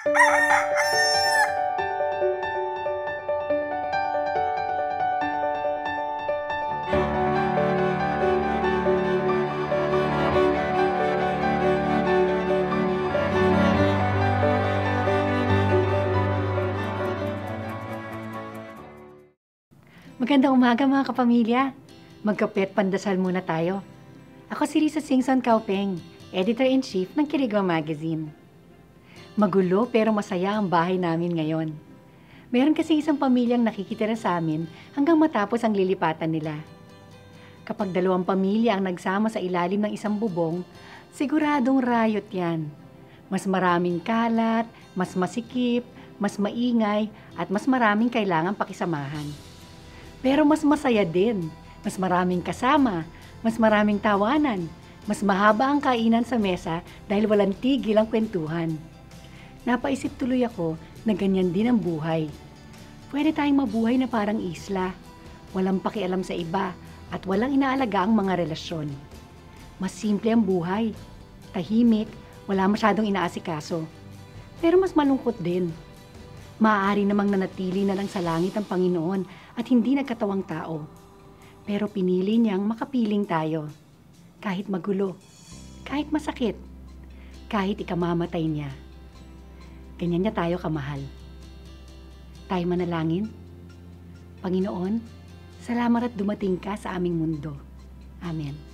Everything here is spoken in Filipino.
Magandang umaga mga kapamilya. Magkape at pandasal muna tayo. Ako si Risa Singson Kaupeng, Editor-in-Chief ng Kirigwa Magazine. Magulo pero masaya ang bahay namin ngayon. Meron kasi isang pamilyang nakikitira sa amin hanggang matapos ang lilipatan nila. Kapag dalawang pamilya ang nagsama sa ilalim ng isang bubong, siguradong rayot yan. Mas maraming kalat, mas masikip, mas maingay, at mas maraming kailangang pakisamahan. Pero mas masaya din, mas maraming kasama, mas maraming tawanan, mas mahaba ang kainan sa mesa dahil walang tigil ang kwentuhan. Napaisip tuloy ako na ganyan din ang buhay. Pwede tayong mabuhay na parang isla, walang pakialam sa iba at walang inaalaga ang mga relasyon. Mas simple ang buhay, tahimik, wala masyadong inaasikaso. Pero mas malungkot din. Maaari namang nanatili na lang sa langit ang Panginoon at hindi nagkatawang tao. Pero pinili niyang makapiling tayo. Kahit magulo, kahit masakit, kahit ikamamatay niya. Ganyan niya tayo kamahal. Tayo manalangin. Panginoon, salamat at dumating ka sa aming mundo. Amen.